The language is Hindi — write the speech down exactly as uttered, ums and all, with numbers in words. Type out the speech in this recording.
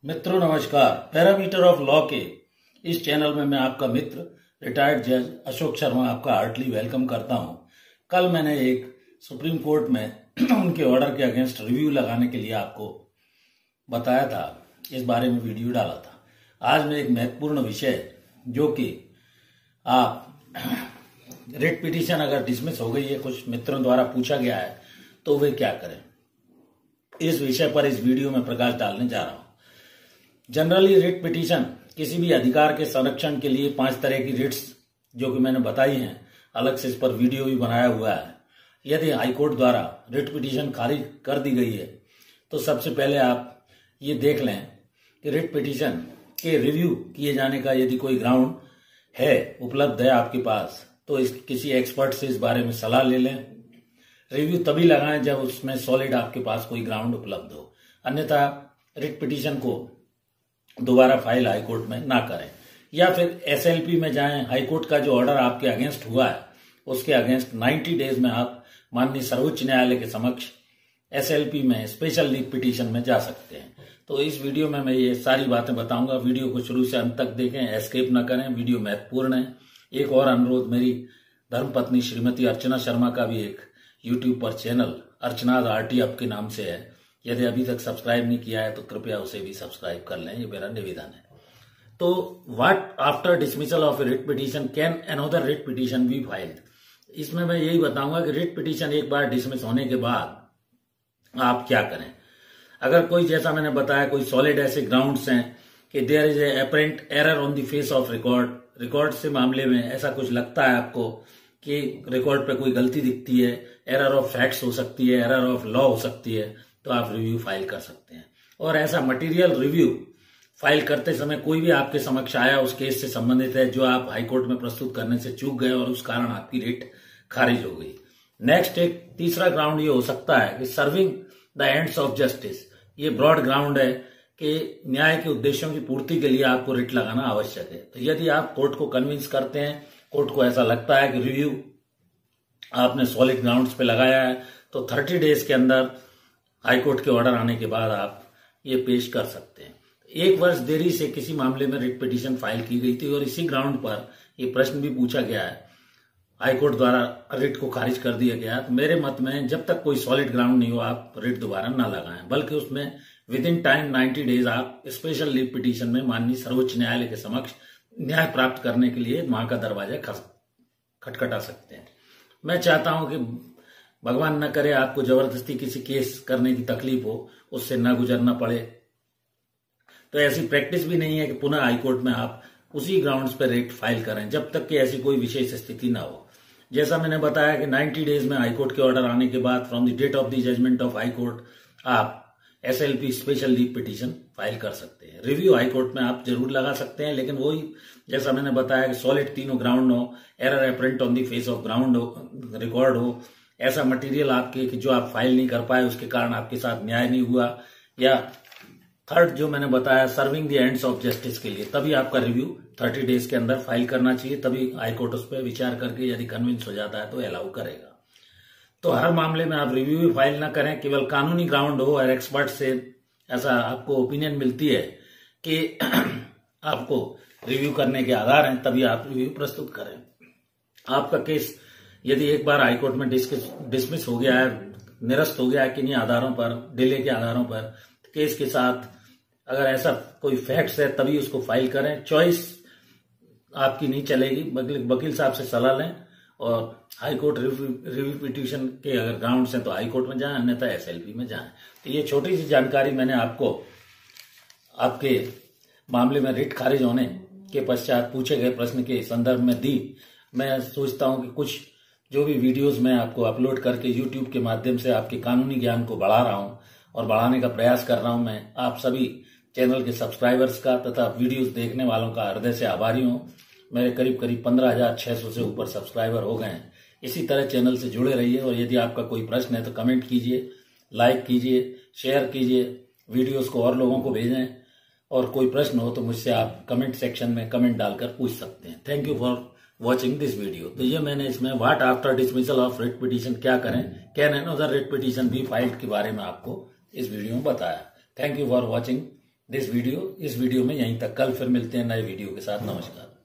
मित्रों नमस्कार। पैरामीटर ऑफ लॉ के इस चैनल में मैं आपका मित्र रिटायर्ड जज अशोक शर्मा आपका हार्टली वेलकम करता हूं। कल मैंने एक सुप्रीम कोर्ट में उनके ऑर्डर के अगेंस्ट रिव्यू लगाने के लिए आपको बताया था, इस बारे में वीडियो डाला था। आज मैं एक महत्वपूर्ण विषय जो कि आप रिट पिटीशन अगर डिसमिस हो गई है, कुछ मित्रों द्वारा पूछा गया है, तो वे क्या करें, इस विषय पर इस वीडियो में प्रकाश डालने जा रहा हूं। जनरली रिट पिटीशन किसी भी अधिकार के संरक्षण के लिए पांच तरह की रिट्स जो कि मैंने बताई हैं, अलग से इस पर वीडियो भी बनाया हुआ है। यदि हाईकोर्ट द्वारा रिट पिटीशन खारिज कर दी गई है तो सबसे पहले आप ये देख लें कि रिट पिटीशन के रिव्यू किए जाने का यदि कोई ग्राउंड है, उपलब्ध है आपके पास, तो इस किसी एक्सपर्ट से इस बारे में सलाह ले लें। रिव्यू तभी लगाएं जब उसमें सॉलिड आपके पास कोई ग्राउंड उपलब्ध हो, अन्यथा रिट पिटीशन को दोबारा फाइल हाईकोर्ट में ना करें। या फिर एसएलपी में जाएं। हाईकोर्ट का जो ऑर्डर आपके अगेंस्ट हुआ है उसके अगेंस्ट नब्बे डेज में आप माननीय सर्वोच्च न्यायालय के समक्ष एसएलपी में स्पेशल लीव पिटीशन में जा सकते हैं। तो इस वीडियो में मैं ये सारी बातें बताऊंगा। वीडियो को शुरू से अंत तक देखें, एस्केप ना करें, वीडियो महत्वपूर्ण है। एक और अनुरोध, मेरी धर्मपत्नी श्रीमती अर्चना शर्मा का भी एक यूट्यूब पर चैनल अर्चना आरटी आपके नाम से है, यदि अभी तक सब्सक्राइब नहीं किया है तो कृपया उसे भी सब्सक्राइब कर लें, ये मेरा निवेदन है। तो what after dismissal of a writ petition can another writ petition be filed. इसमें मैं यही बताऊंगा कि रिट पिटीशन एक बार डिसमिस होने के बाद आप क्या करें। अगर कोई, जैसा मैंने बताया, कोई सॉलिड ऐसे ग्राउंड्स हैं कि there is a apparent error on the face of record, record से मामले में ऐसा कुछ लगता है आपको कि रिकॉर्ड पे कोई गलती दिखती है, एरर ऑफ फैक्ट्स हो सकती है, एरर ऑफ लॉ हो सकती है, तो आप रिव्यू फाइल कर सकते हैं। और ऐसा मटेरियल रिव्यू फाइल करते समय कोई भी आपके समक्ष आया उस केस से संबंधित है जो आप हाईकोर्ट में प्रस्तुत करने से चूक गए और उस कारण आपकी रिट खारिज हो गई। नेक्स्ट एक तीसरा ग्राउंड ये हो सकता है कि serving the ends of justice. ये ब्रॉड ग्राउंड है कि न्याय के उद्देश्यों की पूर्ति के लिए आपको रिट लगाना आवश्यक है। तो यदि आप कोर्ट को कन्विंस करते हैं, कोर्ट को ऐसा लगता है कि रिव्यू आपने सॉलिड ग्राउंड्स पे लगाया है, तो थर्टी डेज के अंदर हाईकोर्ट के ऑर्डर आने के बाद आप ये पेश कर सकते हैं। एक वर्ष देरी से किसी मामले में रिट पिटीशन फाइल की गई थी और इसी ग्राउंड पर ये प्रश्न भी पूछा गया है, हाईकोर्ट द्वारा रिट को खारिज कर दिया गया। तो मेरे मत में जब तक कोई सॉलिड ग्राउंड नहीं हो आप रिट दोबारा ना लगाएं, बल्कि उसमें विद इन टाइम नब्बे डेज आप स्पेशल लीव पिटीशन में माननीय सर्वोच्च न्यायालय के समक्ष न्याय प्राप्त करने के लिए वहां का दरवाजा खटखटा सकते हैं। मैं चाहता हूं कि भगवान न करे आपको जबरदस्ती किसी केस करने की तकलीफ हो, उससे न गुजरना पड़े। तो ऐसी प्रैक्टिस भी नहीं है कि पुनः हाईकोर्ट में आप उसी ग्राउंड्स पर रिट फाइल करें जब तक कि ऐसी कोई विशेष स्थिति ना हो। जैसा मैंने बताया कि नब्बे डेज में हाईकोर्ट के ऑर्डर आने के बाद from the date of the judgement of high court आप SLP special leave petition file कर सकते हैं। रिव्यू हाईकोर्ट में आप जरूर लगा सकते हैं, लेकिन वही जैसा मैंने बताया कि सॉलिड तीनों ग्राउंड हो, error apparent on the face of ground हो, रिकॉर्ड हो, ऐसा मटेरियल आपके कि जो आप फाइल नहीं कर पाए, उसके कारण आपके साथ न्याय नहीं हुआ, या थर्ड जो मैंने बताया serving the ends of justice के लिए, तभी आपका रिव्यू थर्टी डेज के अंदर फाइल करना चाहिए। तभी हाईकोर्ट उस पर विचार करके यदि कन्विंस हो जाता है तो अलाउ करेगा। तो हर मामले में आप रिव्यू भी फाइल ना करें, केवल कानूनी ग्राउंड हो और एक्सपर्ट से ऐसा आपको ओपिनियन मिलती है कि आपको रिव्यू करने के आधार हैं, तभी आप रिव्यू प्रस्तुत करें। आपका केस यदि एक बार हाईकोर्ट में डिसमिस हो गया है, निरस्त हो गया है किन्हीं आधारों पर, डिले के आधारों पर, तो केस के साथ अगर ऐसा कोई फैक्ट्स है तभी उसको फाइल करें। चॉइस आपकी नहीं चलेगी, वकील साहब से सलाह लें और हाईकोर्ट रिव्यू पिटीशन के अगर ग्राउंड्स हैं तो हाईकोर्ट में जाएं, अन्यथा एसएलपी में जाएं। तो ये छोटी सी जानकारी मैंने आपको आपके मामले में रिट खारिज होने के पश्चात पूछे गए प्रश्न के संदर्भ में दी। मैं सोचता हूं कि कुछ जो भी वीडियोस मैं आपको अपलोड करके यूट्यूब के माध्यम से आपके कानूनी ज्ञान को बढ़ा रहा हूं और बढ़ाने का प्रयास कर रहा हूं, मैं आप सभी चैनल के सब्सक्राइबर्स का तथा वीडियोस देखने वालों का हृदय से आभारी हूं। मेरे करीब करीब पंद्रह हजार छह सौ से ऊपर सब्सक्राइबर हो गए हैं। इसी तरह चैनल से जुड़े रहिए और यदि आपका कोई प्रश्न है तो कमेंट कीजिए, लाइक कीजिए, शेयर कीजिए, वीडियोस को और लोगों को भेजें, और कोई प्रश्न हो तो मुझसे आप कमेंट सेक्शन में कमेंट डालकर पूछ सकते हैं। Thank you for watching this video. तो ये मैंने इसमें what after dismissal of writ petition क्या करें, can another writ petition be filed के बारे में आपको इस वीडियो में बताया। Thank you for watching this video इस वीडियो में यहीं तक। कल फिर मिलते हैं नए वीडियो के साथ। नमस्कार।